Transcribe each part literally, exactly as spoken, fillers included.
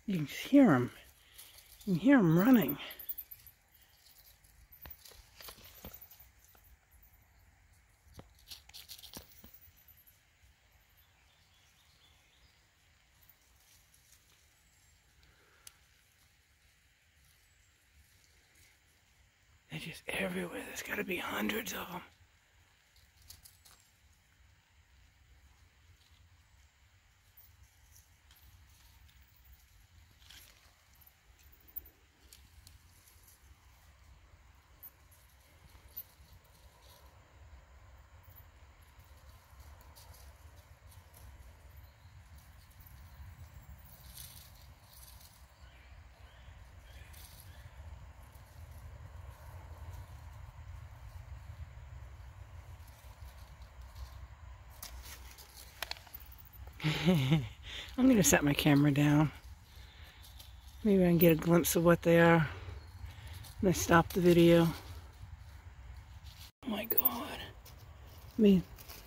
You can hear them. You can hear them running. They're just everywhere. There's got to be hundreds of them. I'm going to set my camera down. Maybe I can get a glimpse of what they are when I stop the video. Oh my God. I mean,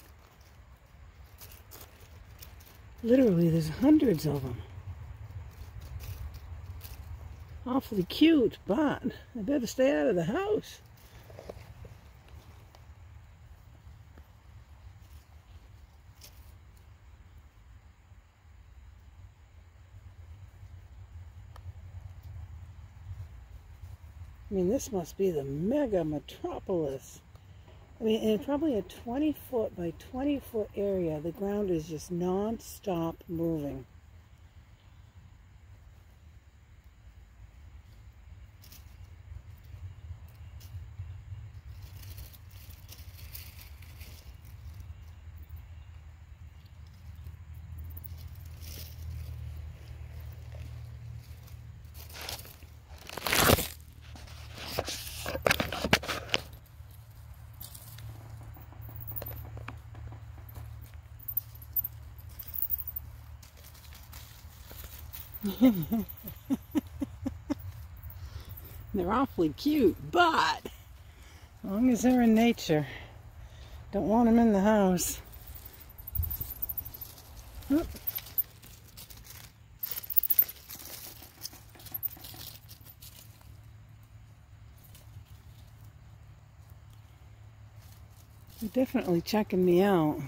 literally there's hundreds of them. Awfully cute, but I better stay out of the house. I mean, this must be the mega metropolis. I mean, in probably a twenty foot by twenty foot area, the ground is just non-stop moving. They're awfully cute, but as long as they're in nature, don't want them in the house. Oop. They're definitely checking me out.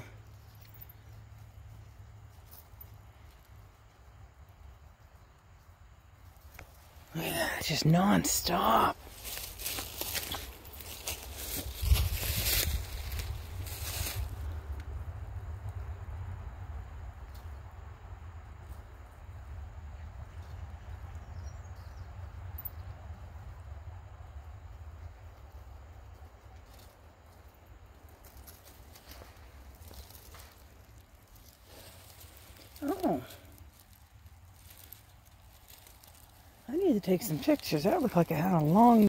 Look at that, it's just non-stop. Oh. I need to take some pictures. That looked like it had a long